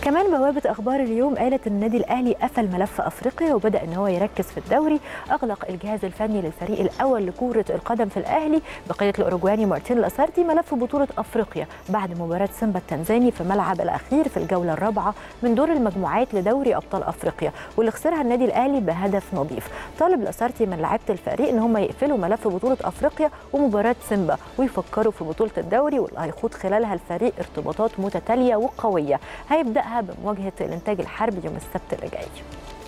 كمان بوابة أخبار اليوم قالت إن النادي الأهلي قفل ملف أفريقيا وبدأ إن هو يركز في الدوري. أغلق الجهاز الفني للفريق الأول لكرة القدم في الأهلي بقيادة الأوروجواني مارتين لاسارتي ملف بطولة أفريقيا بعد مباراة سيمبا التنزاني في الملعب الأخير في الجولة الرابعة من دور المجموعات لدوري أبطال أفريقيا واللي خسرها النادي الأهلي بهدف نظيف. طالب لاسارتي من لاعيبة الفريق إن هم يقفلوا ملف بطولة أفريقيا ومباراة سيمبا ويفكروا في بطولة الدوري واللي هيخوض خلالها الفريق ارتباطات متتالية وقوية هيبدأها بمواجهة الإنتاج الحربي يوم السبت اللي جاي.